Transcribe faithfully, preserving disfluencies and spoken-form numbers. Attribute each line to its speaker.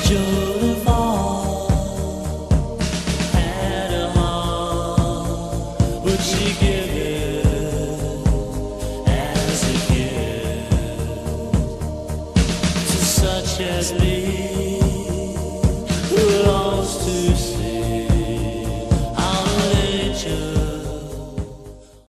Speaker 1: Beautiful had a heart, would she give it as a gift to such as me who longs to